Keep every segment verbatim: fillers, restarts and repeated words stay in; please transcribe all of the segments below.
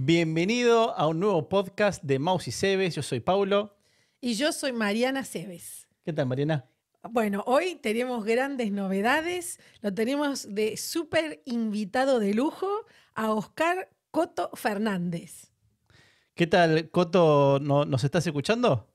Bienvenido a un nuevo podcast de Maus y Cebes. Yo soy Paulo. Y yo soy Mariana Cebes. ¿Qué tal, Mariana? Bueno, hoy tenemos grandes novedades. Lo tenemos de súper invitado de lujo a Oscar Coto Fernández. ¿Qué tal, Coto? ¿No, ¿Nos estás escuchando?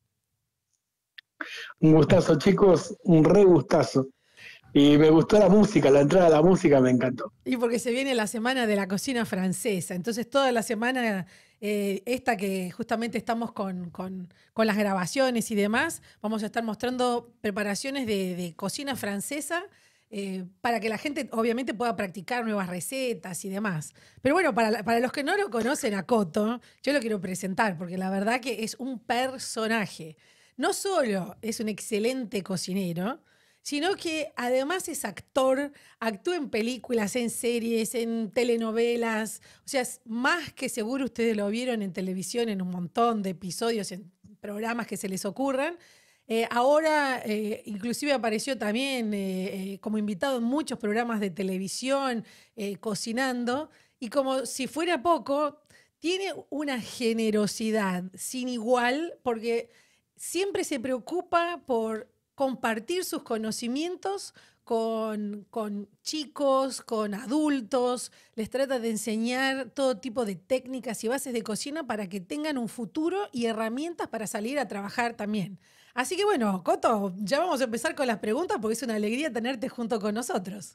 Un gustazo, chicos, un re gustazo. Y me gustó la música, la entrada a la música me encantó. Y porque se viene la semana de la cocina francesa. Entonces toda la semana, eh, esta que justamente estamos con, con, con las grabaciones y demás, vamos a estar mostrando preparaciones de, de cocina francesa eh, para que la gente obviamente pueda practicar nuevas recetas y demás. Pero bueno, para, para los que no lo conocen a Coto, yo lo quiero presentar porque la verdad que es un personaje. No solo es un excelente cocinero, sino que además es actor, actúa en películas, en series, en telenovelas. O sea, es más que seguro ustedes lo vieron en televisión en un montón de episodios, en programas que se les ocurran. Eh, ahora, eh, inclusive apareció también eh, eh, como invitado en muchos programas de televisión, eh, cocinando. Y como si fuera poco, tiene una generosidad sin igual, porque siempre se preocupa por compartir sus conocimientos con, con chicos, con adultos, les trata de enseñar todo tipo de técnicas y bases de cocina para que tengan un futuro y herramientas para salir a trabajar también. Así que bueno, Coto, ya vamos a empezar con las preguntas porque es una alegría tenerte junto con nosotros.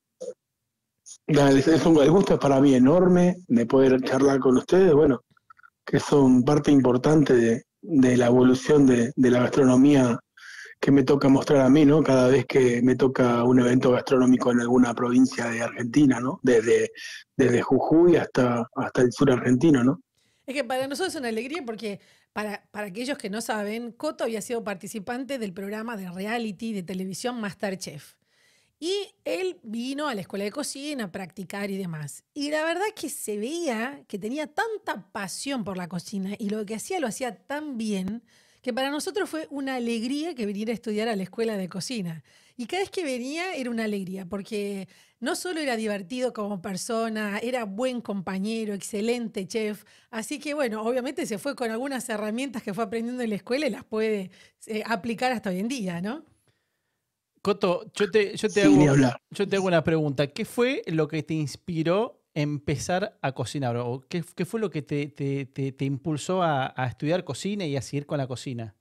Dale, es un, el gusto es para mí enorme de poder charlar con ustedes, bueno, que son parte importante de, de la evolución de, de la gastronomía que me toca mostrar a mí, ¿no? Cada vez que me toca un evento gastronómico en alguna provincia de Argentina, ¿no? Desde, desde Jujuy hasta, hasta el sur argentino, ¿no? Es que para nosotros es una alegría porque para, para aquellos que no saben, Coto había sido participante del programa de reality de televisión MasterChef. Y él vino a la escuela de cocina a practicar y demás. Y la verdad es que se veía que tenía tanta pasión por la cocina y lo que hacía lo hacía tan bien que para nosotros fue una alegría que viniera a estudiar a la escuela de cocina. Y cada vez que venía era una alegría, porque no solo era divertido como persona, era buen compañero, excelente chef. Así que bueno, obviamente se fue con algunas herramientas que fue aprendiendo en la escuela y las puede eh, aplicar hasta hoy en día, ¿no? Coto, yo te, yo, te Sí, ni hago, hablar. yo te hago una pregunta. ¿Qué fue lo que te inspiró a empezar a cocinar? ¿O qué, qué fue lo que te, te, te, te impulsó a, a estudiar cocina y a seguir con la cocina?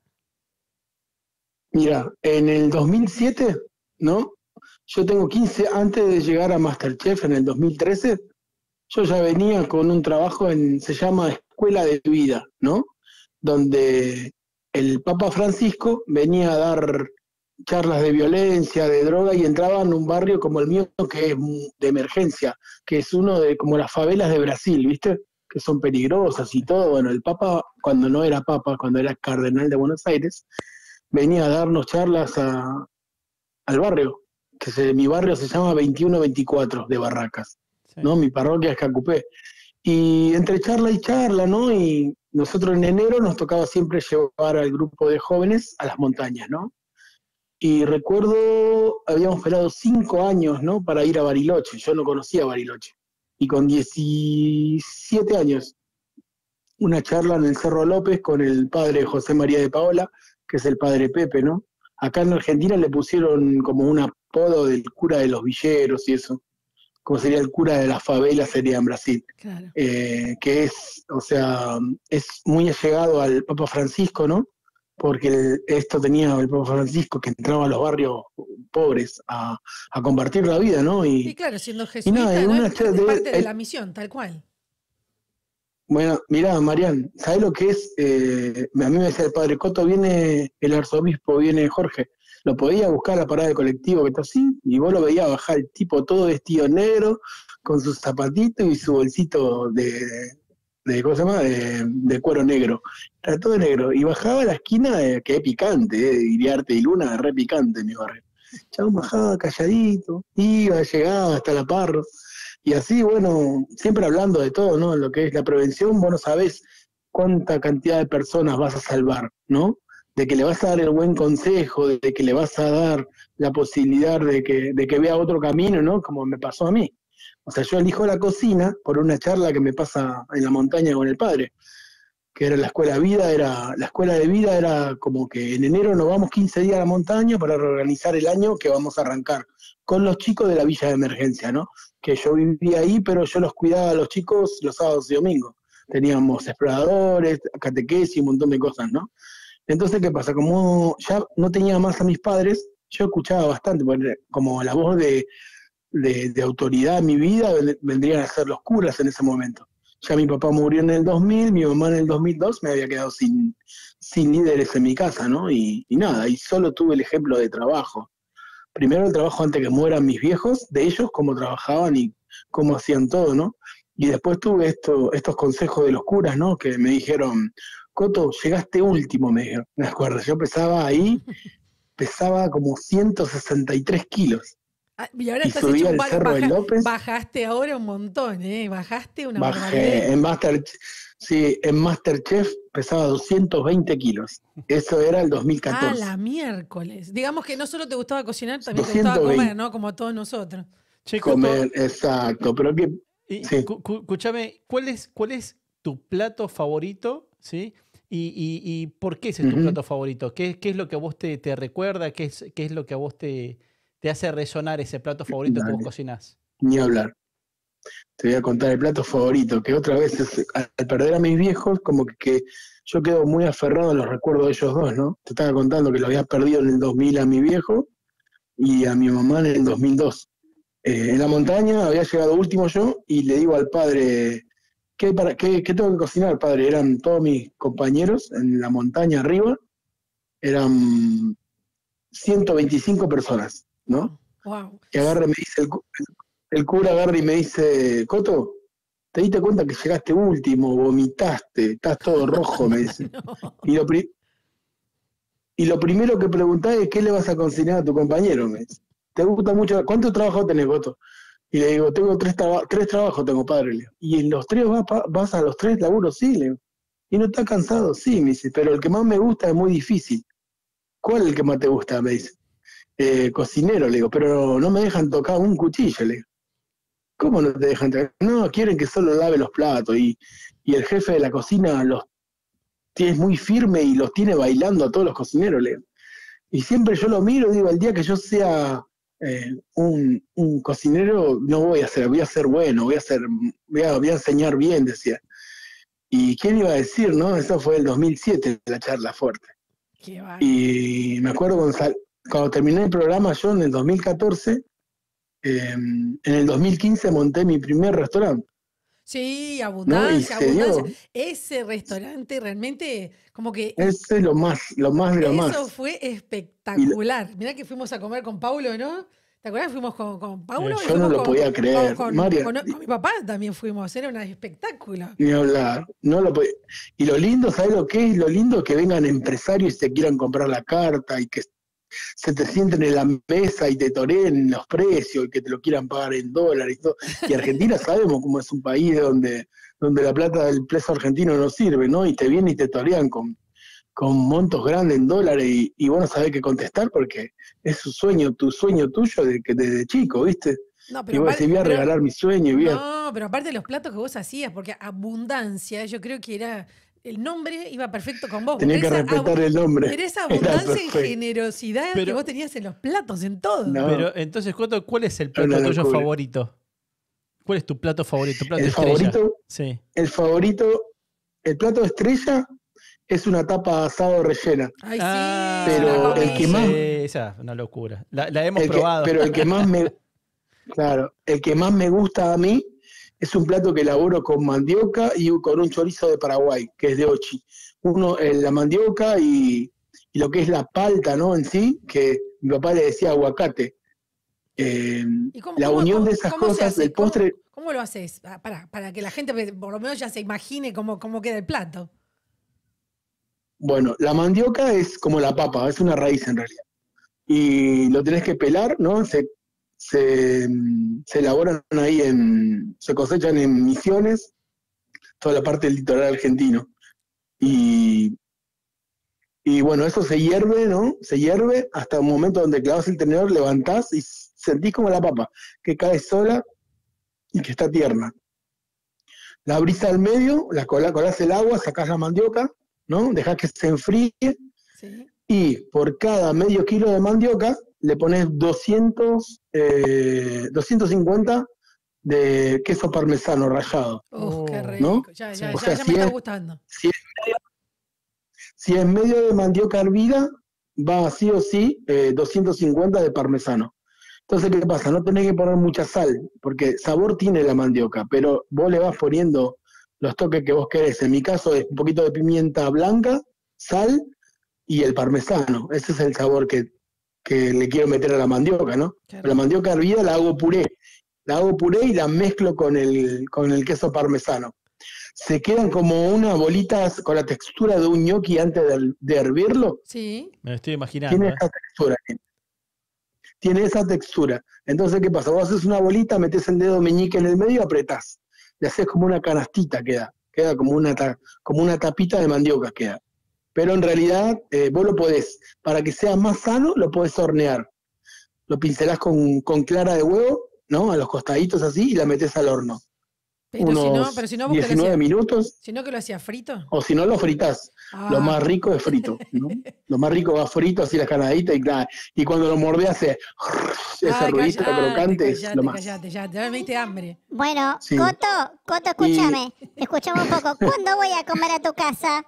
Mira, en el dos mil siete, ¿no? Yo tengo quince, antes de llegar a MasterChef en el dos mil trece, yo ya venía con un trabajo en, se llama Escuela de Vida, ¿no? Donde el Papa Francisco venía a dar charlas de violencia, de droga, y entraba en un barrio como el mío, que es de emergencia, que es uno de como las favelas de Brasil, ¿viste? Que son peligrosas y todo. Bueno, el Papa, cuando no era Papa, cuando era cardenal de Buenos Aires, venía a darnos charlas a, al barrio, que se, mi barrio se llama veintiuno veinticuatro de Barracas, Sí. ¿no? Mi parroquia es Cacupé. Y entre charla y charla, ¿no? Y nosotros en enero nos tocaba siempre llevar al grupo de jóvenes a las montañas, ¿no? Y recuerdo, habíamos esperado cinco años, ¿no? Para ir a Bariloche. Yo no conocía Bariloche. Y con diecisiete años, una charla en el Cerro López con el padre José María de Paola, que es el padre Pepe, ¿no? Acá en Argentina le pusieron como un apodo del cura de los villeros y eso. Como sería el cura de las favelas, sería en Brasil. Claro. Eh, que es, o sea, es muy allegado al Papa Francisco, ¿no? Porque el, esto tenía el Papa Francisco, que entraba a los barrios pobres a, a compartir la vida, ¿no? Y, Y claro, siendo y jesuita, nada, en ¿no? una Es, cha- es de- parte de eh, la misión, tal cual. bueno, mirá, Marián, ¿sabés lo que es? Eh, a mí me decía el padre Coto, viene el arzobispo, viene Jorge. Lo podía buscar a la parada de colectivo que está así, y vos lo veías bajar el tipo todo vestido negro, con sus zapatitos y su bolsito de, de ¿cómo se llama? De, de cuero negro. Era todo negro. Y bajaba a la esquina, de, que es picante, eh, diría Arte y Luna, re picante mi barrio. Chabón bajaba calladito, iba, llegaba hasta la Parro. Y así, bueno, siempre hablando de todo, ¿no? Lo que es la prevención, vos no sabés cuánta cantidad de personas vas a salvar, ¿no? De que le vas a dar el buen consejo, de que le vas a dar la posibilidad de que, de que vea otro camino, ¿no? Como me pasó a mí. O sea, yo elijo la cocina por una charla que me pasa en la montaña con el padre, que era la escuela de vida, era, la escuela de vida era como que en enero nos vamos quince días a la montaña para reorganizar el año que vamos a arrancar con los chicos de la villa de emergencia, ¿no? Que yo vivía ahí, pero yo los cuidaba a los chicos los sábados y domingos. Teníamos exploradores, catequesis, un montón de cosas, ¿no? Entonces, ¿qué pasa? Como ya no tenía más a mis padres, yo escuchaba bastante, porque como la voz de, de, de autoridad en mi vida vendrían a ser los curas en ese momento. Ya mi papá murió en el dos mil, mi mamá en el dos mil dos, me había quedado sin, sin líderes en mi casa, ¿no? Y, y nada, y solo tuve el ejemplo de trabajo. Primero el trabajo antes que mueran mis viejos, de ellos, cómo trabajaban y cómo hacían todo, ¿no? Y después tuve esto, estos consejos de los curas, ¿no? Que me dijeron, Coto, llegaste último, me dijeron. Me acuerdo, yo pesaba ahí, pesaba como ciento sesenta y tres kilos. Ah, y ahora Y estás subí hecho un al ba- Cerro de baja- López. bajaste ahora un montón, ¿eh? Bajaste una Bajé barbaridad. en Master, sí, en Masterchef pesaba doscientos veinte kilos. Eso era el dos mil Ah, catorce. la miércoles. Digamos que no solo te gustaba cocinar, también te gustaba doscientos veinte. comer, ¿no? Como a todos nosotros. Che, Coto, Comer, exacto. Pero que, y, sí. cu- cu- escúchame, ¿cuál es, ¿cuál es tu plato favorito? ¿Sí? ¿Y, y, y por qué ese es tu Ujú. plato favorito? ¿Qué, qué es lo que a vos te, te recuerda? ¿Qué es, qué es lo que a vos te, te hace resonar ese plato favorito que vos Dale, cocinás? ni hablar. Te voy a contar el plato favorito, que otra vez, es, al perder a mis viejos, como que, que yo quedo muy aferrado a los recuerdos de ellos dos, ¿no? Te estaba contando que lo había perdido en el dos mil a mi viejo y a mi mamá en el dos mil dos. Eh, en la montaña había llegado último yo y le digo al padre, ¿qué, para, qué, qué tengo que cocinar, padre? Eran todos mis compañeros en la montaña arriba, eran ciento veinticinco personas, ¿no? Wow, wow. Y agarra y me dice, el, cu- el cura agarra y me dice, Coto, ¿te diste cuenta que llegaste último, vomitaste, estás todo rojo? Me dice. No. Y lo, pri- y lo primero que preguntás es, ¿qué le vas a cocinar a tu compañero? Me dice. ¿Te gusta mucho? ¿Cuántos trabajos tenés, Coto? Y le digo, tengo tres, traba- tres trabajos, tengo, padre. Le digo. ¿Y en los tres vas, pa- vas a los tres laburos? Sí, le digo. ¿Y no estás cansado? Sí, me dice, pero el que más me gusta es muy difícil. ¿Cuál es el que más te gusta? Me dice. Eh, cocinero, le digo, pero no me dejan tocar un cuchillo, le digo. ¿Cómo no te dejan tocar? No, quieren que solo lave los platos. Y, y el jefe de la cocina los tiene muy firme y los tiene bailando a todos los cocineros, le digo. Y siempre yo lo miro y digo, el día que yo sea eh, un, un cocinero, no voy a ser, voy a ser bueno, voy a ser, voy a, voy a enseñar bien, decía. ¿Y quién iba a decir, no? Eso fue el dos mil siete, la charla fuerte. Qué bárbaro. Y me acuerdo cuando, sal- cuando terminé el programa yo en el dos mil catorce, eh, en el dos mil quince monté mi primer restaurante, Sí, ¿no? Y abundancia, se abundancia. dio. Ese restaurante realmente, como que y Ese es lo más, lo más de lo eso más. fue Y lo- espectacular. Mirá que fuimos a comer con Paulo, ¿no? ¿Te acuerdas? Fuimos con, con Paulo y yo no fuimos lo con, podía con, creer. con- María, con- con mi papá también fuimos. Era un espectáculo. ni hablar. No lo podía- Y lo lindo, ¿sabes lo que es? Lo lindo es que vengan empresarios y te quieran comprar la carta y que se te sienten en la mesa y te toreen los precios y que te lo quieran pagar en dólares y todo. Y Argentina sabemos cómo es un país donde, donde la plata del peso argentino no sirve, ¿no? Y te vienen y te torean con, con montos grandes en dólares y, y vos no sabés qué contestar porque es su sueño, tu sueño tuyo de que desde chico, ¿viste? No, Y pero vos aparte, decís, voy a pero, regalar mi sueño y voy a... no, pero aparte de los platos que vos hacías, porque abundancia, yo creo que era, el nombre iba perfecto con vos. Tenía que Esa, ab- respetar el nombre. pero esa Era abundancia en perfecto. generosidad que Pero, vos tenías en los platos, en todo. No, pero entonces, Coto, ¿cuál es el era una plato tuyo locura. favorito? ¿Cuál es tu plato favorito? Tu plato El estrella. favorito, Sí. el favorito, el plato estrella es una tapa de asado rellena. Ay, sí, Ah, la Pero el comí. que más, sí, esa es una locura. La, la hemos el que, probado. pero el que más me, claro, el que más me gusta a mí es un plato que elaboro con mandioca y con un chorizo de Paraguay, que es de Ochi. Uno, eh, la mandioca y, y lo que es la palta, ¿no? En sí, que mi papá le decía aguacate. Eh, ¿Y cómo, la cómo- unión cómo- de esas cómo se cosas, hace? el ¿Cómo, postre, cómo lo haces? Ah, Para, para que la gente por lo menos ya se imagine cómo, cómo queda el plato. bueno, la mandioca es como la papa, es una raíz en realidad. Y lo tenés que pelar, ¿no? Se, se, se elaboran ahí en, se cosechan en Misiones, toda la parte del litoral argentino. Y, y bueno, eso se hierve, ¿no? Se hierve hasta un momento donde clavas el tenedor, levantás y sentís como la papa, que cae sola y que está tierna. La abrís al medio, la colás, colás el agua, sacás la mandioca, ¿no? Dejás que se enfríe, Sí. y por cada medio kilo de mandioca le pones doscientos, eh, doscientos cincuenta de queso parmesano rallado, Uf, qué Oh, rico. ¿no? Ya, sí. ya, O ya, sea, ya si me está es, gustando. si es, si es medio de mandioca hervida, va sí o sí eh, doscientos cincuenta de parmesano. Entonces, ¿qué pasa? No tenés que poner mucha sal, porque sabor tiene la mandioca, pero vos le vas poniendo los toques que vos querés. En mi caso es un poquito de pimienta blanca, sal y el parmesano. Ese es el sabor que, que le quiero meter a la mandioca, ¿no? Qué La rico. mandioca hervida la hago puré. La hago puré y la mezclo con el, con el queso parmesano. Se quedan como unas bolitas con la textura de un gnocchi antes de, de hervirlo. Sí. Me lo estoy imaginando. Tiene ¿eh? esa textura. Tiene esa textura. Entonces, ¿qué pasa? Vos haces una bolita, metés el dedo meñique en el medio y apretás. Le haces como una canastita, queda. Queda como una, ta, como una tapita de mandioca, queda. Pero en realidad, eh, vos lo podés, para que sea más sano, lo podés hornear. Lo pincelás con, con clara de huevo, ¿no? A los costaditos así, y la metés al horno. Pero si no, pero Unos si no, vos que lo diecinueve hacías. minutos, Si no, que lo hacía frito. o si no, lo fritás. Lo Ah. más rico es frito, ¿no? Lo más rico va frito, así la canadita, y, claro, y cuando lo mordés hace ese Ay, ruidito callate, crocante, es lo callate, más. callate, ya, ya me diste hambre. Bueno, Sí. Coto, Coto, escúchame. Escúchame un poco. ¿Cuándo voy a comer a tu casa?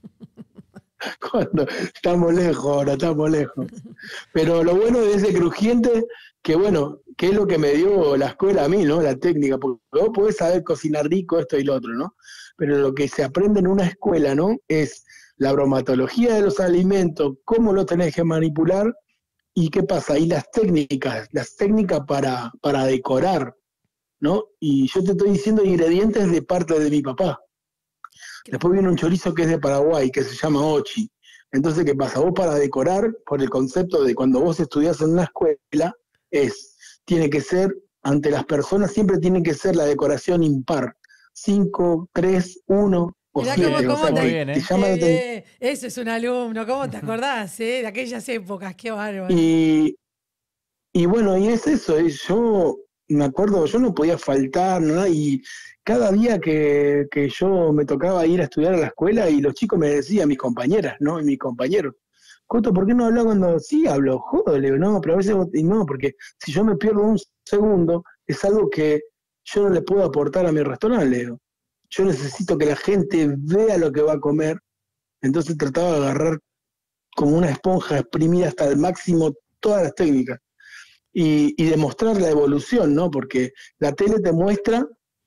Cuando estamos lejos ahora, estamos lejos. Pero lo bueno de ese crujiente, que bueno, que es lo que me dio la escuela a mí, ¿no? La técnica, porque vos podés saber cocinar rico, esto y lo otro, ¿no? Pero lo que se aprende en una escuela, ¿no? Es la bromatología de los alimentos, cómo lo tenés que manipular y qué pasa, y las técnicas, las técnicas para, para decorar, ¿no? Y yo te estoy diciendo ingredientes de parte de mi papá. Después viene un chorizo que es de Paraguay, que se llama ochi. Entonces, ¿qué pasa? Vos para decorar, por el concepto de cuando vos estudiás en una escuela, es, tiene que ser, ante las personas siempre tiene que ser la decoración impar. Cinco, tres, uno o Mirá siete. cómo, O sea, cómo Muy que, bien, que ¿eh? llama la Qué atención. bien. Ese es un alumno, ¿cómo te acordás, eh? De aquellas épocas, qué bárbaro. Y, y bueno, y es eso, y yo me acuerdo, yo no podía faltar, ¿no? Y cada día que, que yo me tocaba ir a estudiar a la escuela y los chicos me decían, mis compañeras, ¿no? Y mis compañeros, Coto, ¿por qué no hablas cuando sí hablo? Joder, le digo, no, pero a veces vos- y no, porque si yo me pierdo un segundo, es algo que yo no le puedo aportar a mi restaurante, le digo. Yo necesito que la gente vea lo que va a comer, entonces trataba de agarrar como una esponja, exprimir hasta el máximo todas las técnicas. Y, y demostrar la evolución, ¿no? Porque la tele te muestra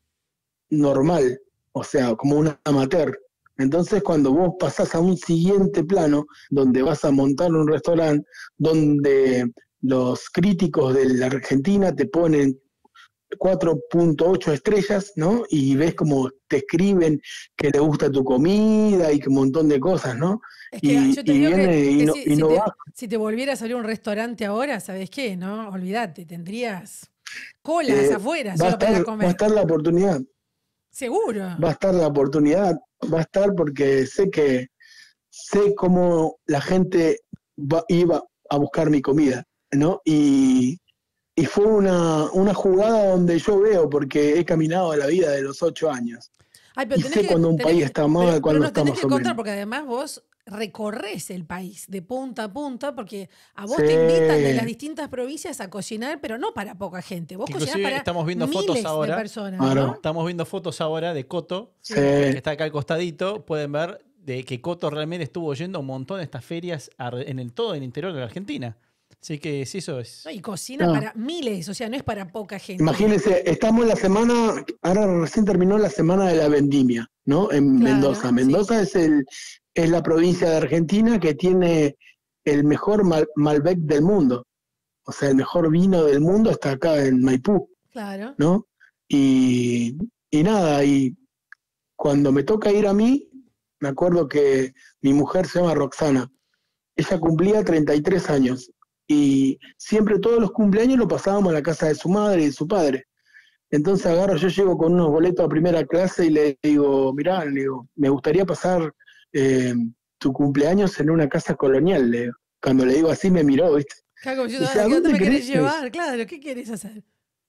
normal, o sea, como un amateur. Entonces, cuando vos pasás a un siguiente plano, donde vas a montar un restaurante, donde los críticos de la Argentina te ponen cuatro punto ocho estrellas, ¿no? Y ves como te escriben que les gusta tu comida y que un montón de cosas, ¿no? Es que Y, yo te y digo que, viene y que no, si, y si no te, baja. si te volvieras a abrir un restaurante ahora, ¿sabes qué? ¿No? Olvídate, tendrías colas Eh, afuera va a solo para ir a estar, va a comer. estar la oportunidad. Seguro. Va a estar la oportunidad, va a estar porque sé que sé cómo la gente va- iba a buscar mi comida, ¿no? Y, y fue una, una jugada donde yo veo, porque he caminado la vida de los ocho años. Ay, pero Y tenés sé que, cuando un tenés país que- está pero, mal, pero cuando nos está tenés más que o contar, menos. porque además vos recorres el país de punta a punta, porque a vos te invitan de las Sí. distintas provincias a cocinar, pero no para poca gente. Vos Que cocinás inclusive para estamos viendo fotos miles de ahora. personas, Claro. ¿no? Estamos viendo fotos ahora de Coto, Sí. Sí. que está acá al costadito. Pueden ver de que Coto realmente estuvo yendo a un montón de estas ferias ar- en el todo el interior de la Argentina. Así que sí, eso es. No, y cocina No. para miles, o sea, no es para poca gente. Imagínense, estamos en la semana, ahora recién terminó la semana de la vendimia, ¿no? En Claro, Mendoza. sí. Mendoza es, el, es la provincia de Argentina que tiene el mejor Mal- Malbec del mundo. O sea, el mejor vino del mundo está acá en Maipú, Claro. ¿no? Y, y nada, y cuando me toca ir a mí, me acuerdo que mi mujer se llama Roxana. Ella cumplía treinta y tres años y siempre todos los cumpleaños lo pasábamos en la casa de su madre y de su padre. Entonces agarro, yo llego con unos boletos a primera clase y le digo, mirá, le digo, me gustaría pasar eh, tu cumpleaños en una casa colonial. Le digo. Cuando le digo así me miró, ¿viste? Claro, como yo, Dice, ¿a ¿a dónde dónde me querés querés? llevar? Claro, ¿qué querés hacer?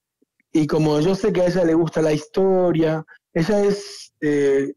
y como yo sé que a ella le gusta la historia, ella es, eh,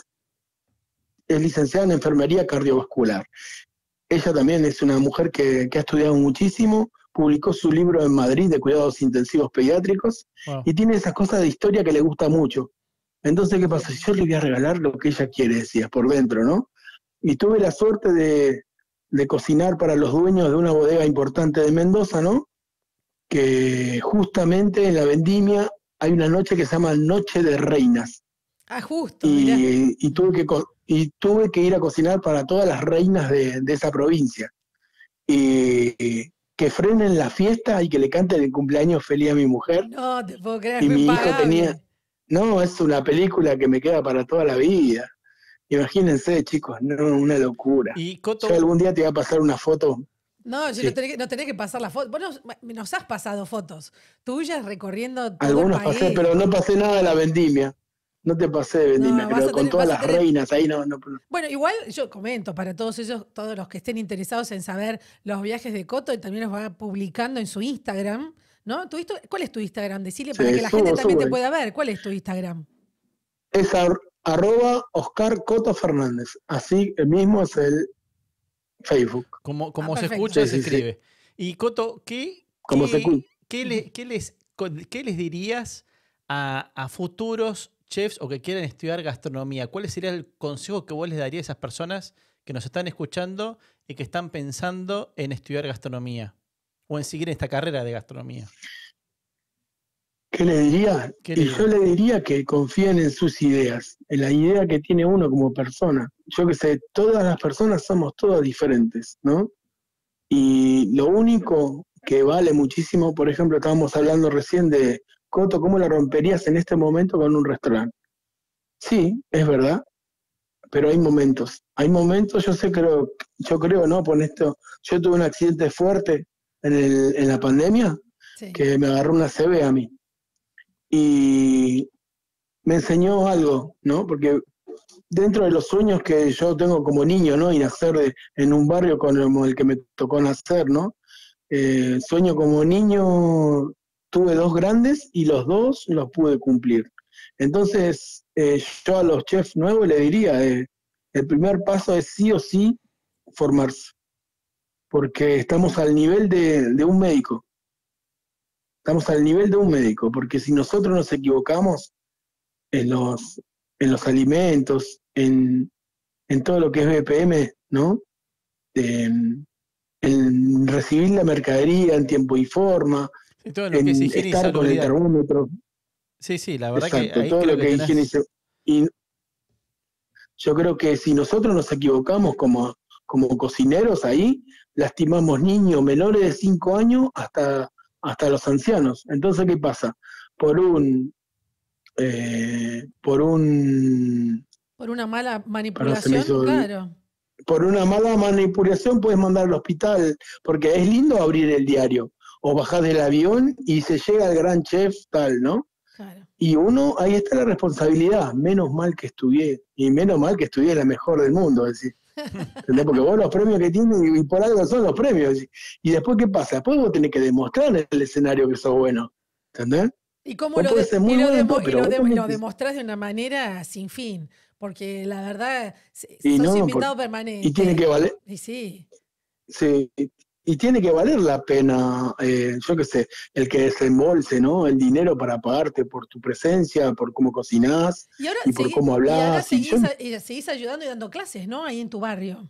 es licenciada en enfermería cardiovascular. Ella también es una mujer que, que ha estudiado muchísimo, publicó su libro en Madrid de cuidados intensivos pediátricos, Wow. y tiene esas cosas de historia que le gusta mucho. Entonces, ¿qué pasa? Yo le voy a regalar lo que ella quiere, decía, por dentro, ¿no? Y tuve la suerte de, de cocinar para los dueños de una bodega importante de Mendoza, ¿no? Que justamente en la vendimia hay una noche que se llama Noche de Reinas. Ah, justo, mirá. Y, y, tuve que, co- y tuve que ir a cocinar para todas las reinas de, de esa provincia. Y, y que frenen la fiesta y que le canten el cumpleaños feliz a mi mujer. No te puedo creer, Y fue mi hijo impagable. tenía... No, es una película que me queda para toda la vida. Imagínense, chicos, no, una locura. Y Yo Coto, algún día te voy a pasar una foto. No, yo Sí. no, tenés que, no tenés que pasar la foto. Vos nos, nos has pasado fotos tuyas recorriendo todo Algunos el país. pasé, pero no pasé nada de la vendimia. No te pasé de vendimia, No, vas pero a con tener- todas vas a las tener- reinas ahí no, no. Bueno, igual yo comento para todos ellos, todos los que estén interesados en saber los viajes de Coto, y también los va publicando en su Instagram, ¿no? ¿Tu Insta- ¿Cuál es tu Instagram? Decile para Sí, que la subo, gente también te subo. pueda ver. ¿Cuál es tu Instagram? Es ar- arroba Oscar Coto Fernández. Así mismo es el Facebook. como, como Ah, se perfecto. escucha, Sí, se sí, sí. escribe. Y Coto, ¿qué, Como se qué, escucha. qué le- qué les, co- qué les dirías a, a futuros chefs o que quieran estudiar gastronomía? ¿Cuál sería el consejo que vos les darías a esas personas que nos están escuchando y que están pensando en estudiar gastronomía o en seguir esta carrera de gastronomía? ¿Qué le diría? ¿Qué le Y yo diría? le diría que confíen en sus ideas, en la idea que tiene uno como persona. Yo que sé, todas las personas somos todas diferentes, ¿no? Y lo único que vale muchísimo, por ejemplo, estábamos hablando recién de, Coto, ¿cómo la romperías en este momento con un restaurante? Sí, es verdad, pero hay momentos. Hay momentos, yo sé, creo, yo creo, ¿no? Por esto, yo tuve un accidente fuerte en, el, en la pandemia Sí. que me agarró una C B a mí. Y me enseñó algo, ¿no? Porque dentro de los sueños que yo tengo como niño, ¿no? Y nacer de- en un barrio como el que me tocó nacer, ¿no? Eh, sueño como niño, tuve dos grandes y los dos los pude cumplir. Entonces, eh, yo a los chefs nuevos le diría, eh, el primer paso es sí o sí formarse, porque estamos al nivel de, de un médico. Estamos al nivel de un médico, porque si nosotros nos equivocamos en los, en los alimentos, en, en todo lo que es B P M, ¿no? En, en recibir la mercadería en tiempo y forma, Y todo lo que es en higiene y estar con el salubridad. termómetro. Sí, sí, la verdad Exacto, que ahí todo creo lo que que tenés... higiene y se- y yo creo que si nosotros nos equivocamos como, como cocineros ahí, lastimamos niños menores de cinco años hasta, hasta los ancianos. Entonces, ¿qué pasa? Por un... eh, por un... Por una mala Perdón, se me manipulación, hizo el- claro. por una mala manipulación puedes mandar al hospital, porque es lindo abrir el diario, o bajar del avión y se llega al gran chef tal, ¿no? Claro. Y uno, ahí está la responsabilidad, menos mal que estudié, y menos mal que estudié la mejor del mundo, es decir, ¿entendés? Porque vos los premios que tienes, y por algo son los premios, es decir, y después ¿qué pasa? Después vos tenés que demostrar en el escenario que sos bueno, ¿entendés? ¿Y cómo Vos lo, podés de- ser muy y lo, bueno en demo- todo, y pero lo vos de- tenés lo que- demostrás de una manera sin fin? Porque la verdad, se- Y sos no, invitado por- permanente. y tiene que valer, Y sí. sí, y tiene que valer la pena, eh, yo qué sé, el que desembolse, ¿no? El dinero para pagarte por tu presencia, por cómo cocinás Y ahora, y por seguí- cómo y ahora hablás. y yo- seguís, a- y seguís ayudando y dando clases, ¿no? Ahí en tu barrio.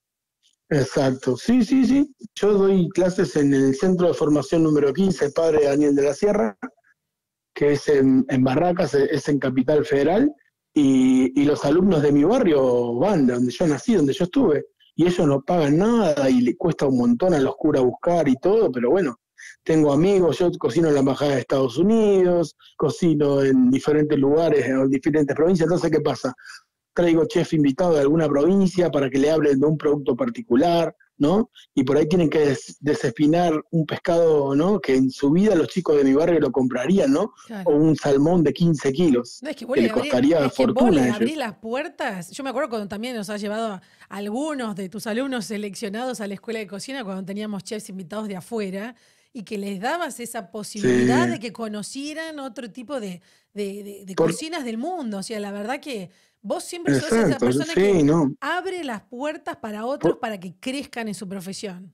Exacto, sí, sí, sí. Yo doy clases en el Centro de Formación número quince, Padre Daniel de la Sierra, que es en, en Barracas, es en Capital Federal, y, y los alumnos de mi barrio van de donde yo nací, donde yo estuve, y ellos no pagan nada y le cuesta un montón a los curas buscar y todo, pero bueno, tengo amigos, yo cocino en la Embajada de Estados Unidos, cocino en diferentes lugares, en diferentes provincias, entonces ¿qué pasa? Traigo chef invitado de alguna provincia para que le hablen de un producto particular, ¿no? Y por ahí tienen que des- desespinar un pescado, ¿no? Que en su vida los chicos de mi barrio lo comprarían, ¿no? Claro. O un salmón de quince kilos, No, es que vos que le le abrís, costaría es que vos fortuna le a ellos. abrís las puertas. Yo me acuerdo cuando también nos has llevado a algunos de tus alumnos seleccionados a la escuela de cocina cuando teníamos chefs invitados de afuera. y que les dabas esa posibilidad Sí. de que conocieran otro tipo de, de- de- de Por- cocinas del mundo. O sea, la verdad que vos siempre sos esa Exacto, persona sí, que ¿no? abre las puertas para otros Por- para que crezcan en su profesión.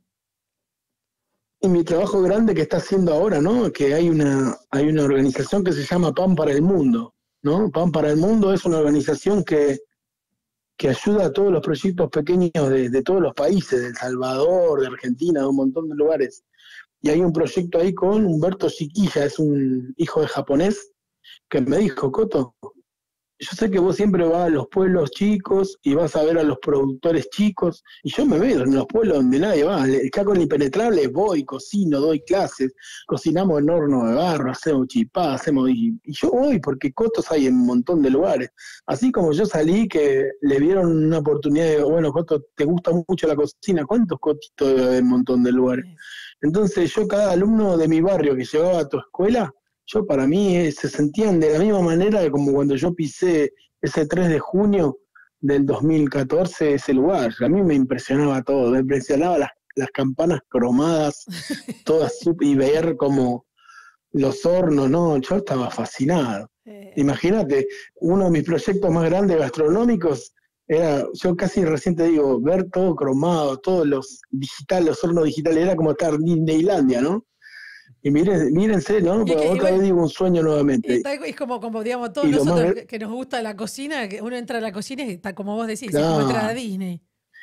Y mi trabajo grande que está haciendo ahora, ¿no? Que hay una, hay una organización que se llama Pan para el Mundo, ¿no? Pan para el Mundo es una organización que, que ayuda a todos los proyectos pequeños de, de todos los países, de El Salvador, de Argentina, de un montón de lugares. Y hay un proyecto ahí con Humberto Chiquilla, es un hijo de japonés, que me dijo, Coto, yo sé que vos siempre vas a los pueblos chicos y vas a ver a los productores chicos, y yo me veo en los pueblos donde nadie va. El Caco el Impenetrable voy, cocino, doy clases, cocinamos en horno de barro, hacemos chipá, hacemos. Y, y yo voy porque cotos hay en un montón de lugares. Así como yo salí, que le vieron una oportunidad de, bueno, Coto, te gusta mucho la cocina, ¿cuántos cotitos debe haber en un montón de lugares? Entonces yo, cada alumno de mi barrio que llegaba a tu escuela, yo para mí eh, se sentían de la misma manera que como cuando yo pisé ese tres de junio del dos mil catorce ese lugar. A mí me impresionaba todo, me impresionaba las, las campanas cromadas, todas sup- y ver como los hornos, ¿no? Yo estaba fascinado. Eh, Imagínate, uno de mis proyectos más grandes gastronómicos era, yo casi recién te digo, ver todo cromado, todos los digitales, los hornos digitales, era como estar en Disneylandia, ¿no? Y miren, mírense, ¿no? Y es Porque que otra igual- vez digo un sueño y nuevamente. tal- es como, como digamos, todos Y lo más nosotros gra- que, que nos gusta la cocina, que uno entra a la cocina y está como vos decís, es como entrar a Claro, Disney.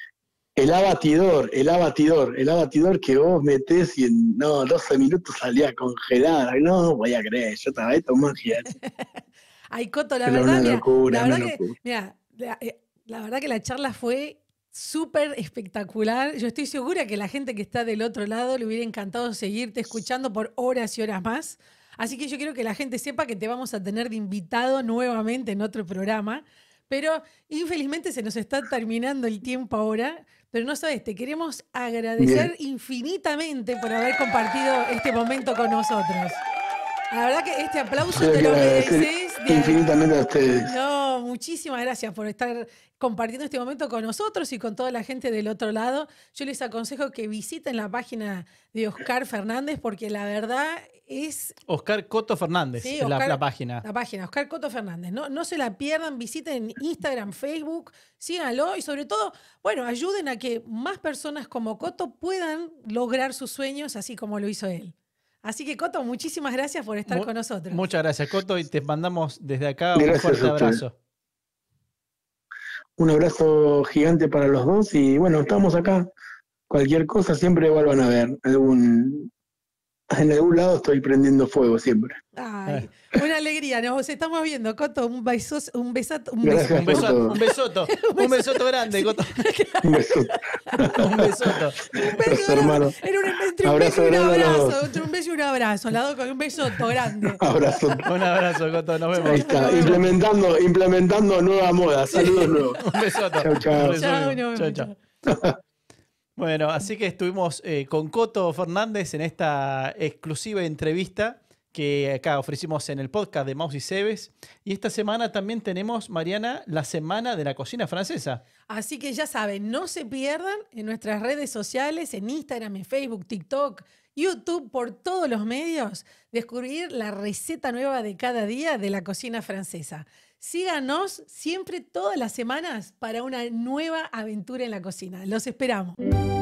el abatidor, el abatidor, el abatidor que vos metés y en no, doce minutos salía congelada. No voy a creer, yo estaba, esto es magia. Ay, Coto, la Era verdad, una mira, locura, la una verdad que, locura. mira, la, eh, la verdad que la charla fue súper espectacular. Yo estoy segura que la gente que está del otro lado le hubiera encantado seguirte escuchando por horas y horas más. Así que yo quiero que la gente sepa que te vamos a tener de invitado nuevamente en otro programa. Pero infelizmente se nos está terminando el tiempo ahora. Pero no sabes, te queremos agradecer Bien, infinitamente por haber compartido este momento con nosotros. La verdad que este aplauso yo te quiero lo agradecer mereces. de- infinitamente a ustedes. No, muchísimas gracias por estar compartiendo este momento con nosotros y con toda la gente del otro lado. Yo les aconsejo que visiten la página de Oscar Fernández porque la verdad es... Oscar Coto Fernández Sí, es la, Oscar- la página. La página, Oscar Coto Fernández. No, no se la pierdan, visiten Instagram, Facebook, síganlo y sobre todo, bueno, ayuden a que más personas como Coto puedan lograr sus sueños así como lo hizo él. Así que, Coto, muchísimas gracias por estar Mu- con nosotros. Muchas gracias, Coto, y te mandamos desde acá un Gracias fuerte a ustedes. abrazo. Un abrazo gigante para los dos y bueno, estamos acá. Cualquier cosa siempre vuelvan a ver. Algún, en algún lado estoy prendiendo fuego siempre. Ay, una alegría. Nos estamos viendo, Coto. Un beso, un besato, un beso. Gracias Un, por beso, todo. un besoto, un besoto grande, Coto. Un beso. Un besoto. Un Los beso, hermanos. era un, entre un Abrazo beso y un grande a los abrazo, dos. entre un beso y un abrazo, al lado con un besoto grande. Abrazo. Un abrazo, Coto. Nos Ahí vemos. está, implementando, implementando nueva moda. Saludos nuevos. Un besoto. Chau, chau. Nos Chao, resumimos. nos Chau, vemos, chau. Bueno, así que estuvimos eh, con Coto Fernández en esta exclusiva entrevista que acá ofrecimos en el podcast de Maus y Cebes. Y esta semana también tenemos, Mariana, la Semana de la Cocina Francesa. Así que ya saben, no se pierdan en nuestras redes sociales, en Instagram, en Facebook, TikTok, YouTube, por todos los medios, descubrir la receta nueva de cada día de la cocina francesa. Síganos siempre todas las semanas para una nueva aventura en la cocina. Los esperamos.